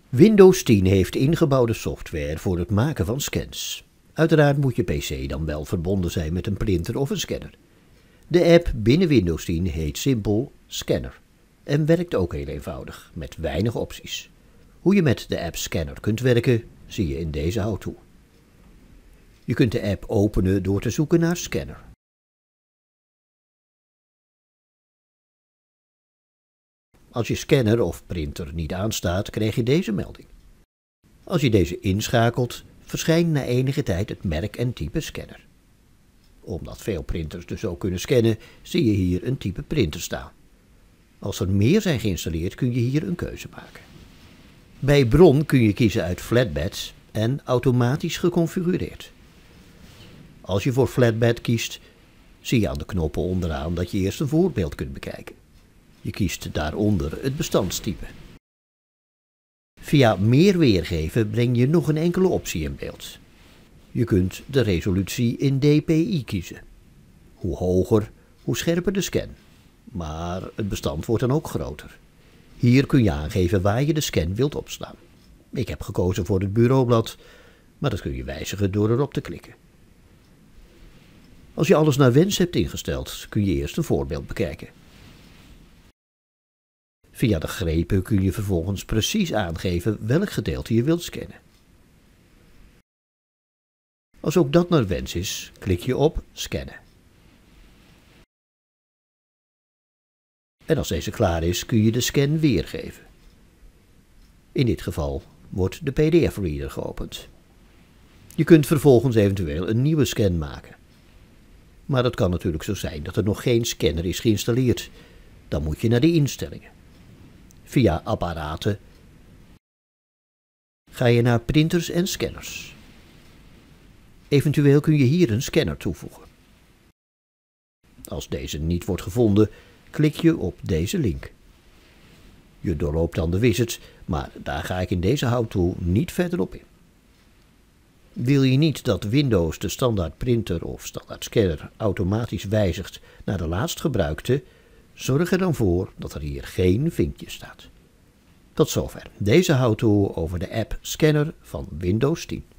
Windows 10 heeft ingebouwde software voor het maken van scans. Uiteraard moet je PC dan wel verbonden zijn met een printer of een scanner. De app binnen Windows 10 heet simpel Scanner en werkt ook heel eenvoudig, met weinig opties. Hoe je met de app Scanner kunt werken, zie je in deze how-to. Je kunt de app openen door te zoeken naar Scanner. Als je scanner of printer niet aanstaat, krijg je deze melding. Als je deze inschakelt, verschijnt na enige tijd het merk en type scanner. Omdat veel printers dus ook kunnen scannen, zie je hier een type printer staan. Als er meer zijn geïnstalleerd, kun je hier een keuze maken. Bij bron kun je kiezen uit flatbed en automatisch geconfigureerd. Als je voor flatbed kiest, zie je aan de knoppen onderaan dat je eerst een voorbeeld kunt bekijken. Je kiest daaronder het bestandstype. Via meer weergeven breng je nog een enkele optie in beeld. Je kunt de resolutie in dpi kiezen. Hoe hoger, hoe scherper de scan. Maar het bestand wordt dan ook groter. Hier kun je aangeven waar je de scan wilt opslaan. Ik heb gekozen voor het bureaublad, maar dat kun je wijzigen door erop te klikken. Als je alles naar wens hebt ingesteld, kun je eerst een voorbeeld bekijken. Via de grepen kun je vervolgens precies aangeven welk gedeelte je wilt scannen. Als ook dat naar wens is, klik je op Scannen. En als deze klaar is, kun je de scan weergeven. In dit geval wordt de PDF-reader geopend. Je kunt vervolgens eventueel een nieuwe scan maken. Maar het kan natuurlijk zo zijn dat er nog geen scanner is geïnstalleerd. Dan moet je naar de instellingen. Via apparaten ga je naar printers en scanners. Eventueel kun je hier een scanner toevoegen. Als deze niet wordt gevonden, klik je op deze link. Je doorloopt dan de wizard, maar daar ga ik in deze how-to niet verder op in. Wil je niet dat Windows de standaard printer of standaard scanner automatisch wijzigt naar de laatst gebruikte, zorg er dan voor dat er hier geen vinkje staat. Tot zover deze how-to over de app Scanner van Windows 10.